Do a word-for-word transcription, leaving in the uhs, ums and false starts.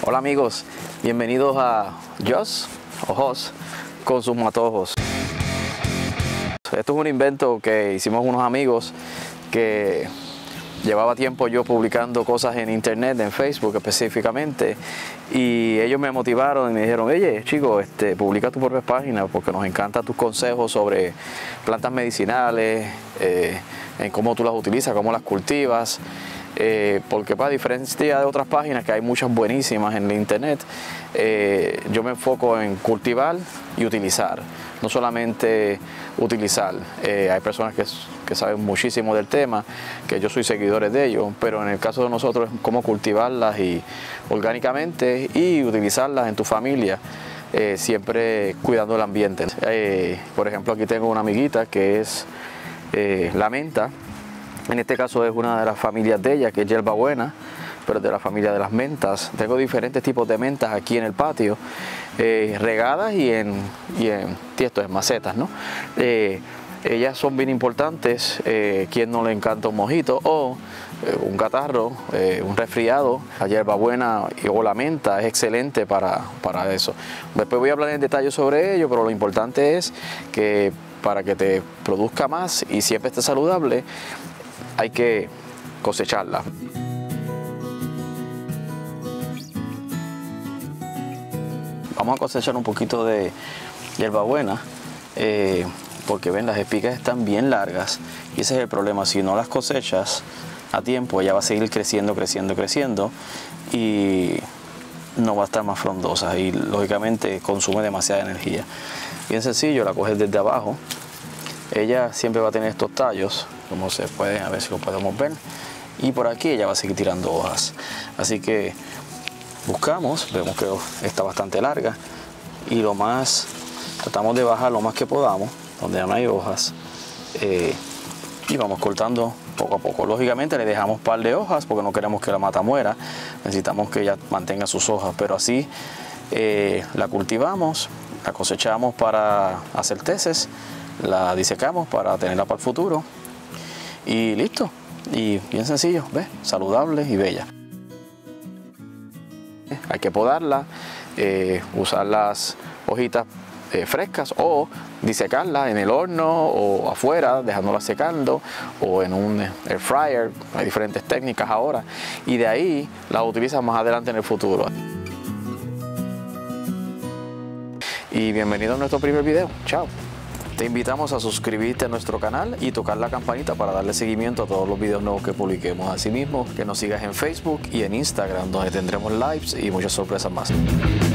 Hola amigos, bienvenidos a Joss o Jos con sus matojos. Esto es un invento que hicimos unos amigos que llevaba tiempo yo publicando cosas en internet, en Facebook específicamente, y ellos me motivaron y me dijeron: oye chico, este, publica tu propia página porque nos encantan tus consejos sobre plantas medicinales, eh, en cómo tú las utilizas, cómo las cultivas. Eh, porque para diferencia de otras páginas que hay muchas buenísimas en la internet, eh, yo me enfoco en cultivar y utilizar, no solamente utilizar. Eh, hay personas que, que saben muchísimo del tema, que yo soy seguidores de ellos, pero en el caso de nosotros es cómo cultivarlas y orgánicamente y utilizarlas en tu familia, eh, siempre cuidando el ambiente. Eh, por ejemplo, aquí tengo una amiguita que es eh, la menta. En este caso es una de las familias de ella, que es hierbabuena, pero de la familia de las mentas. Tengo diferentes tipos de mentas aquí en el patio, eh, regadas y en, y en tiesto, en macetas, ¿no? Eh, ellas son bien importantes. Eh, ¿Quién no le encanta un mojito o eh, un catarro, eh, un resfriado? La hierbabuena o la menta es excelente para, para eso. Después voy a hablar en detalle sobre ello, pero lo importante es que para que te produzca más y siempre esté saludable, hay que cosecharla. Vamos a cosechar un poquito de hierbabuena, eh, porque ven, las espigas están bien largas y ese es el problema. Si no las cosechas a tiempo, ella va a seguir creciendo, creciendo, creciendo y no va a estar más frondosa y lógicamente consume demasiada energía. Bien sencillo, la coges desde abajo. Ella siempre va a tener estos tallos, como se puede, a ver si lo podemos ver, y por aquí ella va a seguir tirando hojas. Así que buscamos, vemos que está bastante larga y lo más, tratamos de bajar lo más que podamos, donde ya no hay hojas, eh, y vamos cortando poco a poco. Lógicamente le dejamos un par de hojas porque no queremos que la mata muera, necesitamos que ella mantenga sus hojas, pero así eh, la cultivamos, la cosechamos para hacer teces, la disecamos para tenerla para el futuro y listo. Y bien sencillo, ¿ves? Saludable y bella. Hay que podarla, eh, usar las hojitas eh, frescas o disecarlas en el horno o afuera, dejándolas secando, o en un air fryer. Hay diferentes técnicas ahora y de ahí las utilizas más adelante en el futuro. Y bienvenido a nuestro primer video. Chao. Te invitamos a suscribirte a nuestro canal y tocar la campanita para darle seguimiento a todos los videos nuevos que publiquemos. Asimismo, que nos sigas en Facebook y en Instagram, donde tendremos lives y muchas sorpresas más.